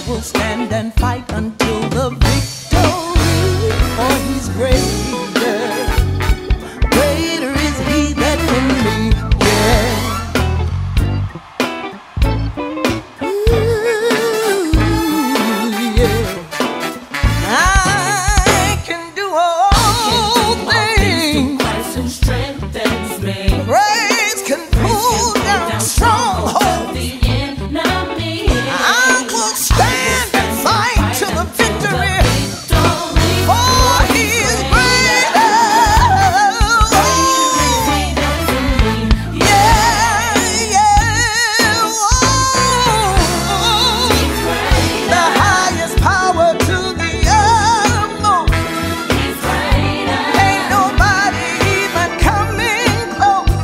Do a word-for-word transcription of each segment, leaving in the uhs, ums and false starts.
will stand and fight until the victory, for he's greater. Greater is he that's in me, yeah. Ooh, yeah. I can do all things. Christ who strengthens me. Praise can pull down strongholds. Stand and fight till the victory, for he is greater. Yeah, yeah. Oh, the highest power to the utmost. Ain't nobody even coming close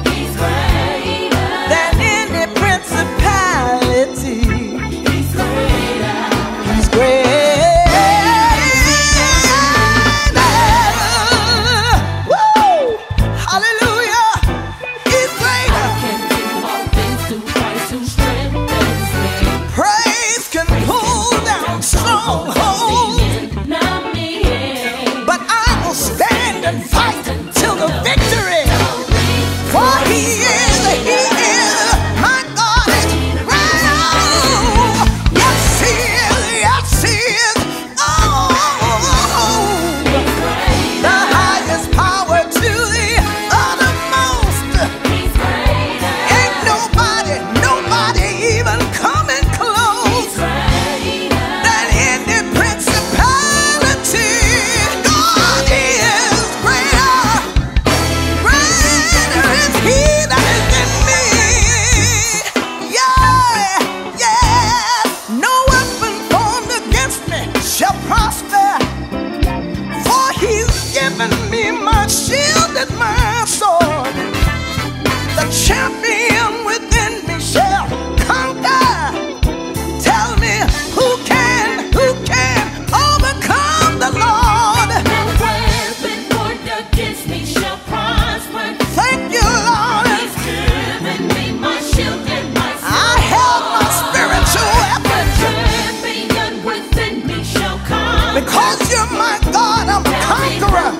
than any principality. Me my shield and my sword, the champion within me shall conquer. Tell me who can, who can overcome the Lord? No weapon formed against me shall prosper. Thank you, Lord. He's given me my shield and my sword. I held my spiritual weapon. The champion within me shall come. Because you're my God, I'm a conqueror.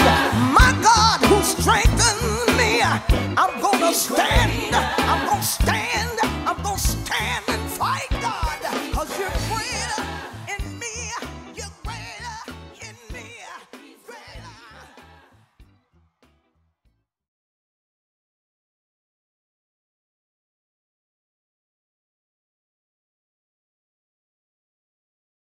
I'm gonna stand, I'm gonna stand.